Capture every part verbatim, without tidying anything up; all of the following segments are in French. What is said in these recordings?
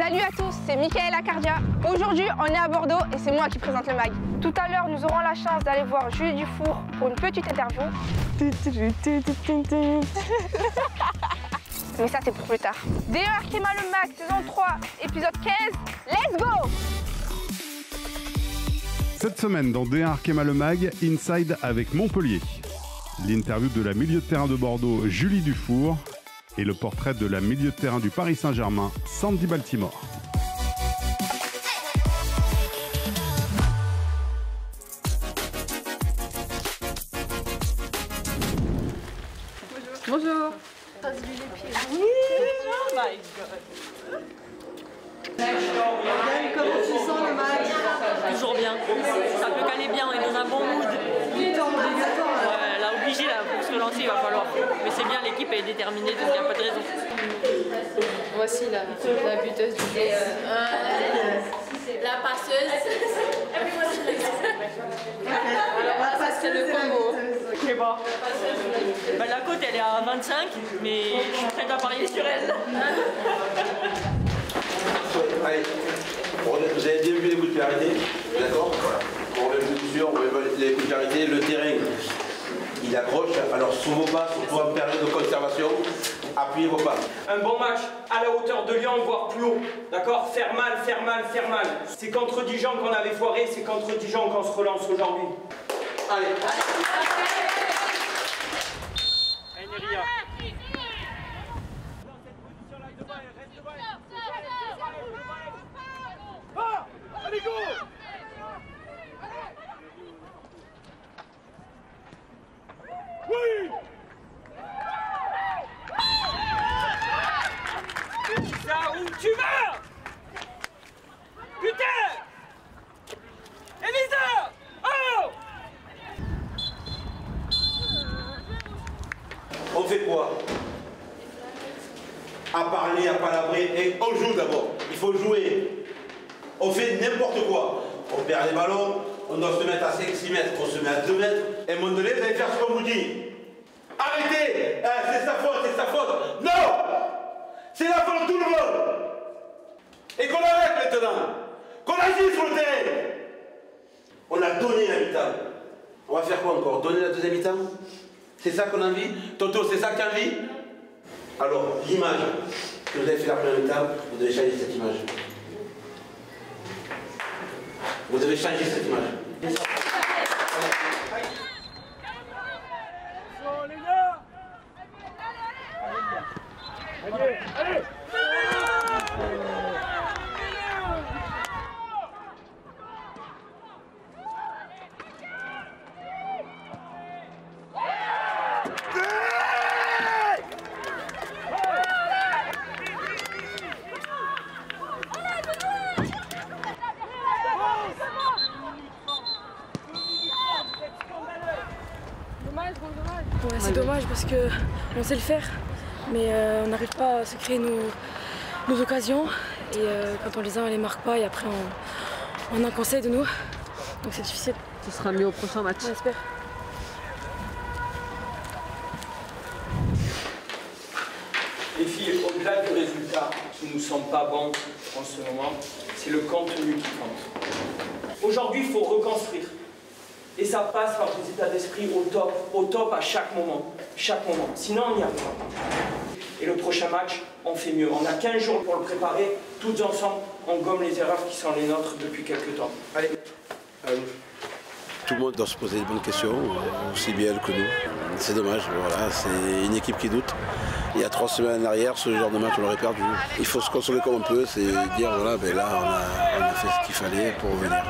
Salut à tous, c'est Michaela Cardia. Aujourd'hui, on est à Bordeaux et c'est moi qui présente le mag. Tout à l'heure, nous aurons la chance d'aller voir Julie Dufour pour une petite interview. Mais ça, c'est pour plus tard. D E Arkema le mag, saison trois, épisode quinze. Let's go! Cette semaine, dans D un Arkema le mag, Inside avec Montpellier. L'interview de la milieu de terrain de Bordeaux, Julie Dufour, et le portrait de la milieu de terrain du Paris Saint-Germain, Sandy Baltimore. Bonjour. Passe lui les pieds. Oui. Oh my god. Yann, comment tu sens le match? Toujours bien. Ça peut caler bien, on est dans un bon mood. Victoire obligatoire. Ouais, là, obligé, là, pour se relancer, il va falloir. Mais c'est bien, l'équipe est déterminée, donc il n'y a pas de raison. Voici la, la buteuse du jeu. La passeuse. La passeuse, le combo. Ok, bon. Bah, la côte, elle est à vingt-cinq, mais je suis prête à parier sur elle. Allez, vous avez bien vu les coups de pied arrêtés, d'accord? On va plus sûr, on va les coups de pied arrêtés, le terrain, il accroche, alors sous vos pas, surtout en période de conservation, appuyez vos pas. Un bon match à la hauteur de Lyon, voire plus haut, d'accord? Faire mal, faire mal, faire mal. C'est contre Dijon qu'on avait foiré, c'est contre Dijon qu'on se relance aujourd'hui. Allez. Allez, Neria. Ah, allez, go! Oui! Ça, où tu vas? Putain! Elisa! Oh! On fait quoi? À parler, à palabrer, et on joue d'abord. Il faut jouer. On fait n'importe quoi. On perd les ballons, on doit se mettre à cinq six mètres, on se met à deux mètres, et à un moment donné, vous allez faire ce qu'on vous dit. Arrêtez! Ah, c'est sa faute, c'est sa faute. Non! C'est la faute de tout le monde! Et qu'on arrête maintenant! Qu'on agisse sur le terrain! On a donné la mi-temps. On va faire quoi encore? Donner la deuxième mi-temps? C'est ça qu'on a envie? Toto, c'est ça que tu as envie? Alors, l'image que vous avez fait la première mi-temps, vous devez changer cette image. Vous devez changer cette image. Oh, les gars! Allez, allez! Ouais, c'est dommage parce que on sait le faire, mais euh, on n'arrive pas à se créer nos, nos occasions. Et euh, quand on les a, on les marque pas et après on, on en conseille de nous. Donc c'est difficile. Ce sera mieux au prochain match. On espère. Les filles, au-delà du résultat qui ne nous semble pas bon en ce moment, c'est le contenu qui compte. Aujourd'hui, il faut reconstruire. Et ça passe par des états d'esprit au top, au top à chaque moment, chaque moment. Sinon, on n'y arrive pas. Et le prochain match, on fait mieux. On a quinze jours pour le préparer. Toutes ensemble, on gomme les erreurs qui sont les nôtres depuis quelques temps. Allez, allez. Tout le monde doit se poser des bonnes questions, aussi bien elle que nous. C'est dommage, voilà, c'est une équipe qui doute. Il y a trois semaines en arrière, ce genre de match, on l'aurait perdu. Il faut se consoler comme on peut, c'est dire, voilà, ben là, on a, on a fait ce qu'il fallait pour revenir.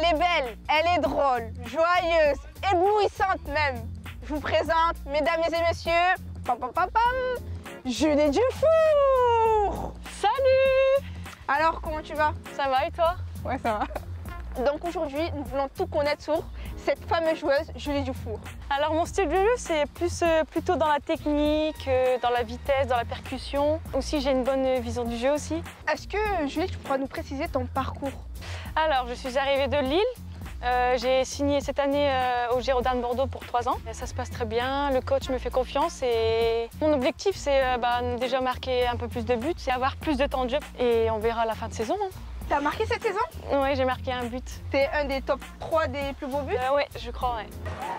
Elle est belle, elle est drôle, joyeuse, éblouissante même. Je vous présente, mesdames et messieurs, pam, pam, pam, pam, Julie Dufour. Salut! Alors, comment tu vas? Ça va et toi? Ouais, ça va. Donc aujourd'hui, nous voulons tout connaître sur cette fameuse joueuse, Julie Dufour. Alors mon style de jeu, c'est plus euh, plutôt dans la technique, euh, dans la vitesse, dans la percussion. Aussi, j'ai une bonne vision du jeu aussi. Est-ce que, Julie, tu pourras nous préciser ton parcours? Alors, je suis arrivée de Lille. Euh, j'ai signé cette année euh, au Girondins de Bordeaux pour trois ans. Et ça se passe très bien, le coach me fait confiance et mon objectif c'est euh, bah, déjà marquer un peu plus de buts, c'est avoir plus de temps de jeu et on verra à la fin de saison. Hein. T'as marqué cette saison? Oui, j'ai marqué un but. T'es un des top trois des plus beaux buts? euh, Oui, je crois, ouais.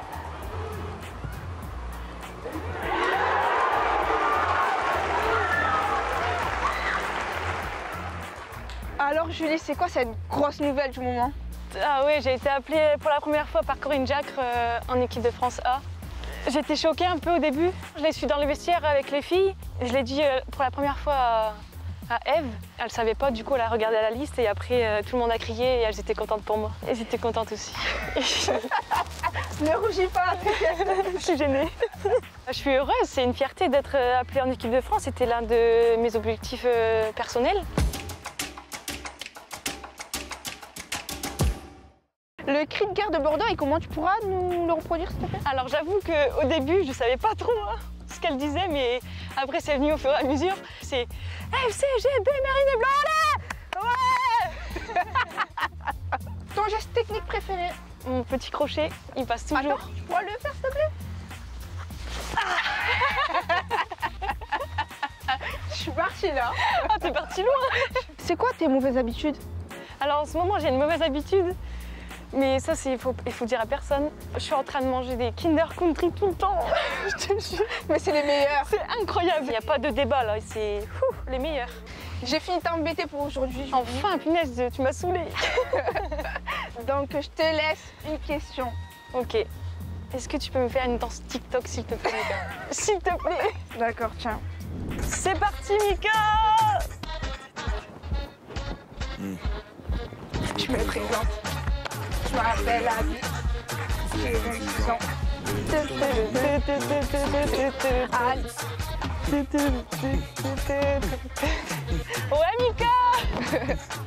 Alors Julie, c'est quoi cette grosse nouvelle du moment? Ah oui, j'ai été appelée pour la première fois par Corinne Diacre euh, en équipe de France A. J'étais choquée un peu au début. Je l'ai su dans le vestiaire avec les filles. Je l'ai dit euh, pour la première fois à, à Eve. Elle ne savait pas, du coup elle a regardé la liste et après euh, tout le monde a crié et elles étaient contentes pour moi. Et j'étais contente aussi. Ne rougis pas. Je suis gênée. Je suis heureuse, c'est une fierté d'être appelée en équipe de France. C'était l'un de mes objectifs euh, personnels. Le cri de guerre de Bordeaux, et comment tu pourras nous le reproduire s'il te plaît? Alors j'avoue qu'au début, je ne savais pas trop hein, ce qu'elle disait, mais après c'est venu au fur et à mesure. C'est F C G B Marine Blanc. Ouais. Ton geste technique préféré? Mon petit crochet, il passe toujours. Attends, tu pourras le faire s'il te plaît? Ah. Je suis partie là. Ah, t'es partie loin. C'est quoi tes mauvaises habitudes? Alors en ce moment, j'ai une mauvaise habitude. Mais ça, il faut, il faut dire à personne. Je suis en train de manger des Kinder Country tout le temps. Je te jure. Mais c'est les meilleurs. C'est incroyable. Il n'y a pas de débat là. C'est les meilleurs. J'ai fini de t'embêter pour aujourd'hui. Enfin, punaise, tu m'as saoulée. Donc, je te laisse une question. Ok. Est-ce que tu peux me faire une danse TikTok, s'il te plaît, Mika? S'il te plaît. D'accord, tiens. C'est parti, Mika. mmh. Je me présente. Je m'appelle Abby, j'ai vingt-six ans. Ouais, Mika.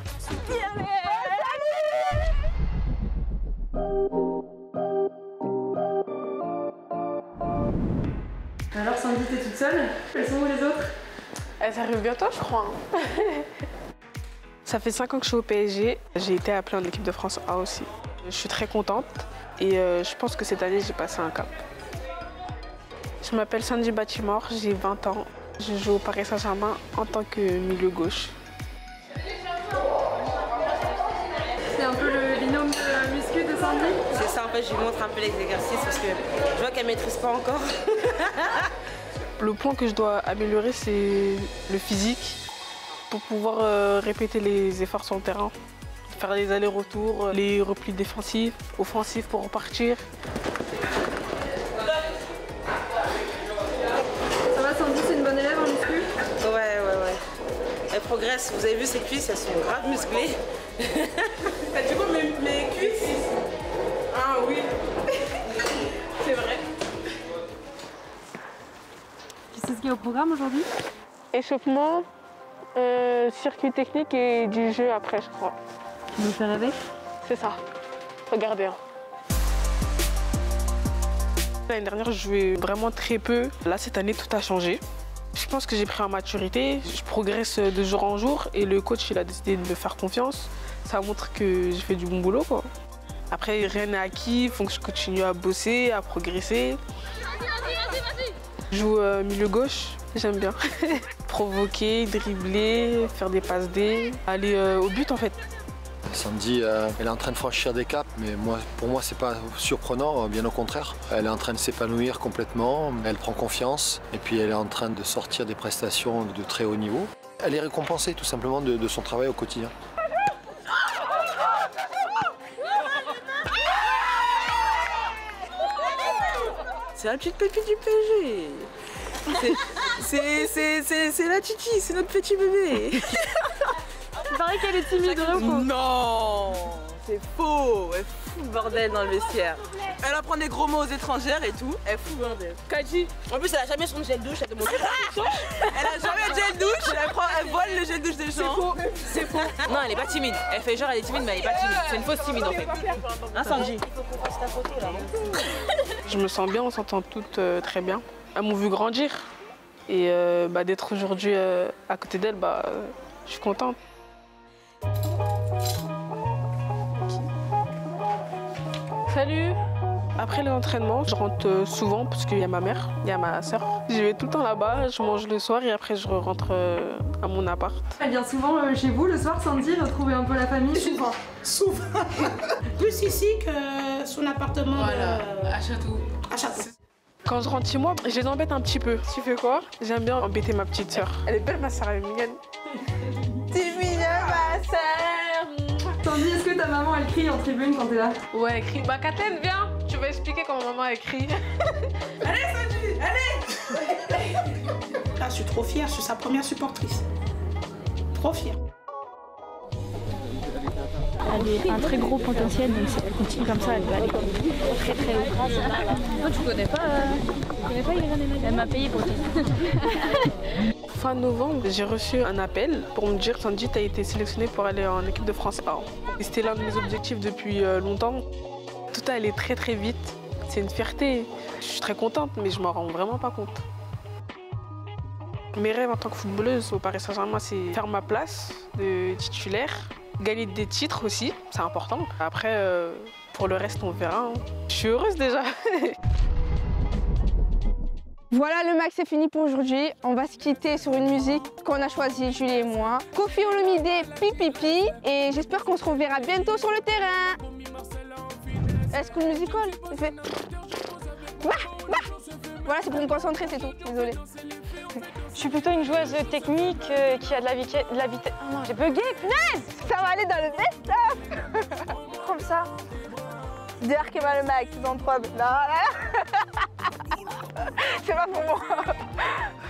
Alors Sandy, t'es toute seule? Elles sont où les autres? Elles arrivent bientôt, je crois. Hein. Ça fait cinq ans que je suis au P S G. J'ai été appelée en équipe de France A aussi. Je suis très contente et euh, je pense que cette année, j'ai passé un cap. Je m'appelle Sandy Batimore, j'ai vingt ans. Je joue au Paris Saint-Germain en tant que milieu gauche. C'est un peu le binôme de muscu de Sandy? C'est ça, en fait, je lui montre un peu les exercices parce que je vois qu'elle ne maîtrise pas encore. Le point que je dois améliorer, c'est le physique pour pouvoir euh, répéter les efforts sur le terrain. Faire les allers-retours, les replis défensifs, offensifs pour repartir. Ça va Sandy, c'est une bonne élève en muscu? Ouais, ouais, ouais. Elle progresse. Vous avez vu ses cuisses, elles sont grave musclées. Bah, du coup, mes, mes cuisses. Ah oui. C'est vrai. Tu sais ce qu'il y a au programme aujourd'hui? Échauffement, euh, circuit technique et du jeu après, je crois. Tu nous fais rêver? C'est ça. Regardez. Hein. L'année dernière, je jouais vraiment très peu. Là, cette année, tout a changé. Je pense que j'ai pris en maturité. Je progresse de jour en jour et le coach, il a décidé de me faire confiance. Ça montre que j'ai fait du bon boulot, quoi. Après, rien n'est acquis. Il faut que je continue à bosser, à progresser. Je joue euh, milieu gauche. J'aime bien. Provoquer, dribbler, faire des passes D, aller euh, au but, en fait. Sandy, euh, elle est en train de franchir des caps, mais moi, pour moi, c'est pas surprenant, bien au contraire. Elle est en train de s'épanouir complètement, elle prend confiance, et puis elle est en train de sortir des prestations de très haut niveau. Elle est récompensée tout simplement de, de son travail au quotidien. C'est la petite pépite du P S G. C'est la Titi, c'est notre petit bébé. Il paraît qu'elle est timide, vrai ou faux? Non. C'est faux. Elle fout le bordel dans le vestiaire. Elle apprend des gros mots aux étrangères et tout. Elle fout le bordel. Kadi, en plus, elle a jamais son gel douche. Elle demande Elle a jamais de gel douche. Elle, prend, elle vole le gel douche des gens. C'est faux. C'est faux. Non, elle est pas timide. Elle fait genre elle est timide, mais elle est pas timide. C'est une fausse timide en fait. Hein, Sanji? Je me sens bien, on s'entend toutes euh, très bien. Elles m'ont vu grandir. Et euh, bah, d'être aujourd'hui euh, à côté d'elles, bah, euh, je suis contente. Salut! Après l'entraînement, je rentre souvent parce qu'il y a ma mère, il y a ma soeur. Je vais tout le temps là-bas, je mange le soir et après je rentre euh, à mon appart. Elle vient souvent euh, chez vous le soir, Sandy, retrouver un peu la famille? Souvent, souvent. Plus ici que son appartement voilà. de... à Château. À Château. Quand je rentre chez moi, je les embête un petit peu. Tu fais quoi? J'aime bien embêter ma petite sœur. Elle est belle, ma sœur, elle est mignonne. T'es mignonne, ma sœur. Sandy, est-ce que ta maman elle crie en tribune quand t'es là? Ouais, elle crie. Bah, Katen, viens. Tu vas expliquer comment maman elle crie. Allez, Sandy, allez. Là, je suis trop fière, je suis sa première supportrice. Trop fière. Elle a un très gros potentiel, donc si elle continue comme ça, elle va aller très très haut. Toi, tu connais pas, euh, tu connais pas Irène Emmanuel? Elle m'a payé pour toi. Fin novembre, j'ai reçu un appel pour me dire Sandy, tu as été sélectionnée pour aller en équipe de France A. Et c'était l'un de mes objectifs depuis euh, longtemps. Tout a allé très très vite. C'est une fierté. Je suis très contente, mais je m'en rends vraiment pas compte. Mes rêves en tant que footballeuse au Paris Saint-Germain, c'est faire ma place de titulaire. Gagner des titres aussi, c'est important. Après, euh, pour le reste, on verra. Hein. Je suis heureuse déjà. Voilà, le max est fini pour aujourd'hui. On va se quitter sur une musique qu'on a choisie, Julie et moi. Koffi Olomidé, Pipipi. Et j'espère qu'on se reverra bientôt sur le terrain. Est-ce que le musical fait... Bah, bah. Voilà, c'est pour me concentrer, c'est tout. Désolée. Je suis plutôt une joueuse technique euh, qui a de la, vi de la vitesse. Oh non, j'ai bugué, punaise! Ça va aller dans le best-of. Comme ça. D R K Mallemag, saison trois. Non, c'est pas pour moi.